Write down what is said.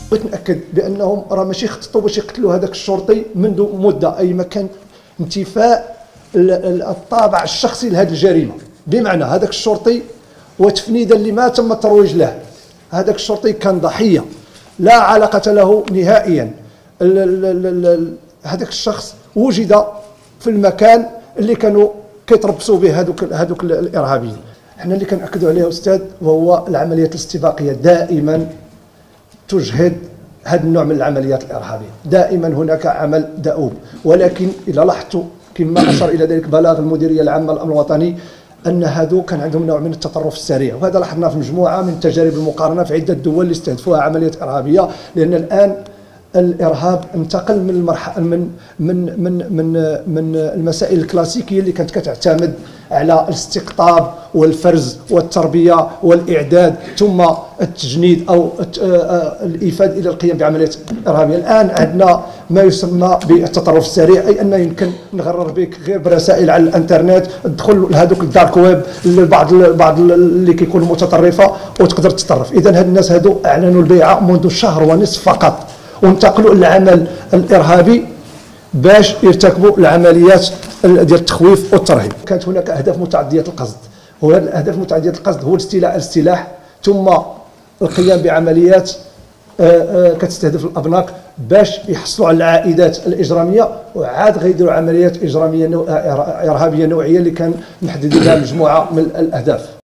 بغيت ناكد بانهم راه ماشي خططوا باش يقتلوا هذاك الشرطي منذ مده، اي ما كان انتفاء الطابع الشخصي لهذه الجريمه، بمعنى هذاك الشرطي وتفنيدا لما تم الترويج له، هذاك الشرطي كان ضحيه لا علاقه له نهائيا. هذاك الشخص وجد في المكان اللي كانوا كيتربصوا به هذوك الارهابيين. احنا اللي كنأكدوا عليه استاذ وهو العمليات الاستباقيه دائما تجهد هذا النوع من العمليات الارهابيه، دائما هناك عمل دؤوب، ولكن اذا لاحظتوا كما اشار الى ذلك بلاغ المديريه العامه للامن الوطني ان هذو كان عندهم نوع من التطرف السريع، وهذا لاحظناه في مجموعه من التجارب المقارنه في عده دول اللي استهدفوها عمليات ارهابيه، لان الان الارهاب انتقل من المرحله من المسائل الكلاسيكيه اللي كانت كتعتمد على الاستقطاب والفرز والتربيه والاعداد ثم التجنيد او الايفاد الى القيام بعمليات ارهابيه. الان عندنا ما يسمى بالتطرف السريع، اي ان يمكن نغرر بك غير برسائل على الانترنت، تدخل لهذوك الدارك ويب بعض اللي كيكونوا متطرفه وتقدر تتطرف. اذا هاد الناس هادو اعلنوا البيعه منذ شهر ونصف فقط، وانتقلوا للعمل الارهابي باش يرتكبوا العمليات ديال التخويف والترهيب. كانت هناك اهداف متعديه القصد، وهذه الاهداف متعديه القصد هو الاستيلاء على السلاح ثم القيام بعمليات كتستهدف الابناق باش يحصلوا على العائدات الاجراميه، وعاد غيديروا عمليات اجراميه ارهابيه نوعيه اللي كان محدد لها مجموعه من الاهداف.